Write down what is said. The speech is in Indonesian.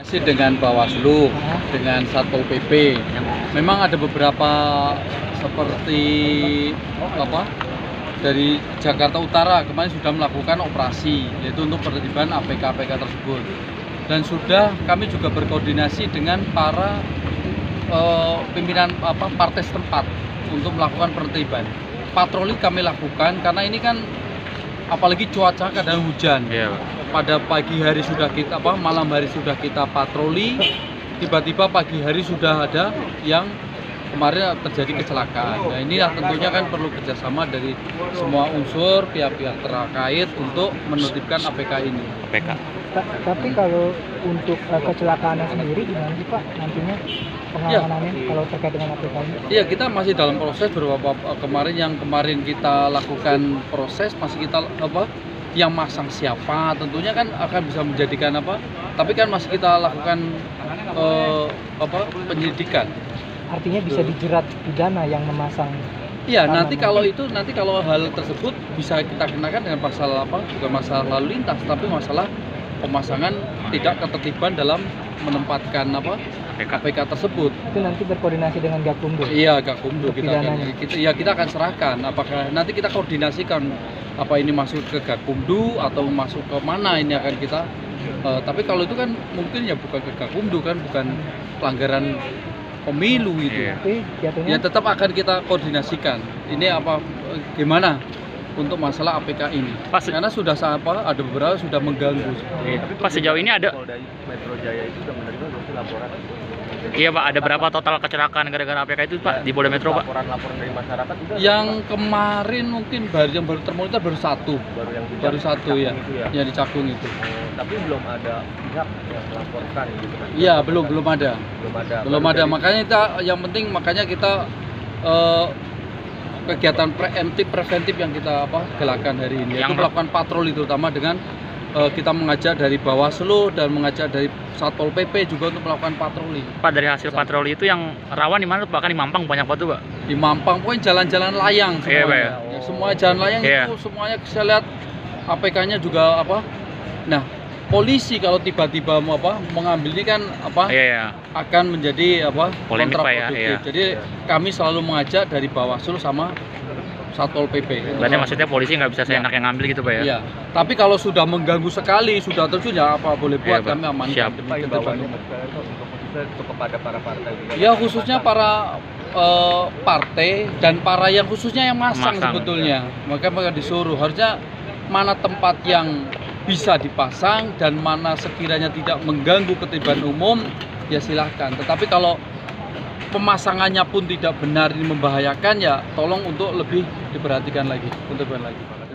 koordinasi dengan Bawaslu, dengan Satpol PP. Memang ada beberapa seperti apa dari Jakarta Utara kemarin sudah melakukan operasi, yaitu untuk penertiban APK-APK tersebut. Dan sudah kami juga berkoordinasi dengan para pimpinan partai setempat untuk melakukan penertiban. Patroli kami lakukan karena ini kan apalagi cuaca kadang hujan. Pada pagi hari sudah kita malam hari sudah kita patroli, tiba-tiba pagi hari sudah ada yang kemarin terjadi kecelakaan. Nah, ini tentunya kan perlu kerjasama dari semua unsur pihak-pihak terkait untuk menertibkan APK ini. Tapi kalau untuk kecelakaannya sendiri gimana sih Pak nantinya pengamanannya kalau terkait dengan APK ini? Iya, kita masih dalam proses beberapa kemarin kita lakukan proses masih kita yang masang siapa tentunya kan akan bisa menjadikan tapi kan masih kita lakukan penyelidikan. Artinya bisa dijerat pidana yang memasang. Iya, nanti kalau hal tersebut bisa kita kenakan dengan pasal bukan masalah lalu lintas tapi masalah pemasangan tidak ketertiban dalam menempatkan APK tersebut. Itu nanti berkoordinasi dengan Gakumdu. Iya, Gakumdu kita akan serahkan apakah nanti kita koordinasikan apa ini masuk ke Gakumdu atau masuk ke mana ini akan kita tapi kalau itu kan mungkin ya bukan ke Gakumdu kan bukan pelanggaran pemilu itu. Ya tetap akan kita koordinasikan. Ini gimana untuk masalah APK ini. Karena sudah ada beberapa sudah mengganggu. Pak, sejauh ini ada Metro Jaya itu sudah menerima laporan. Iya Pak, ada berapa total kecelakaan gara-gara APK itu Pak di Polda Metro Pak? Laporan dari masyarakat juga. Yang kemarin mungkin yang baru termonitor baru satu ya, yang di Cakung itu. Tapi belum ada pihak yang melaporkan gitu kan? Iya, belum ada. Makanya kita kegiatan preventif yang kita galakan hari ini, yaitu melakukan patroli terutama dengan kita mengajak dari Bawaslu dan mengajak dari Satpol PP juga untuk melakukan patroli. Pak, dari hasil patroli itu yang rawan di mana Pak? Kan di Mampang banyak banget tuh Pak. Di Mampang pokoknya jalan-jalan layang semuanya. Semua jalan layang itu semuanya saya lihat APK-nya juga Nah, polisi kalau tiba-tiba mengambil ini kan akan menjadi kontraproduktif. Jadi kami selalu mengajak dari Bawaslu sama Satpol PP. Berarti maksudnya polisi nggak bisa seenaknya ngambil gitu Pak ya? Iya. Tapi kalau sudah mengganggu sekali, sudah terjun ya apa boleh buat kami amankan. Untuk kepada para partai. Ya khususnya para partai dan para yang khususnya yang masang. Sebetulnya. Maka disuruh harusnya mana tempat yang bisa dipasang dan mana sekiranya tidak mengganggu ketertiban umum ya silahkan. Tetapi kalau pemasangannya pun tidak benar ini membahayakan ya tolong untuk lebih diperhatikan lagi, untuk lagi.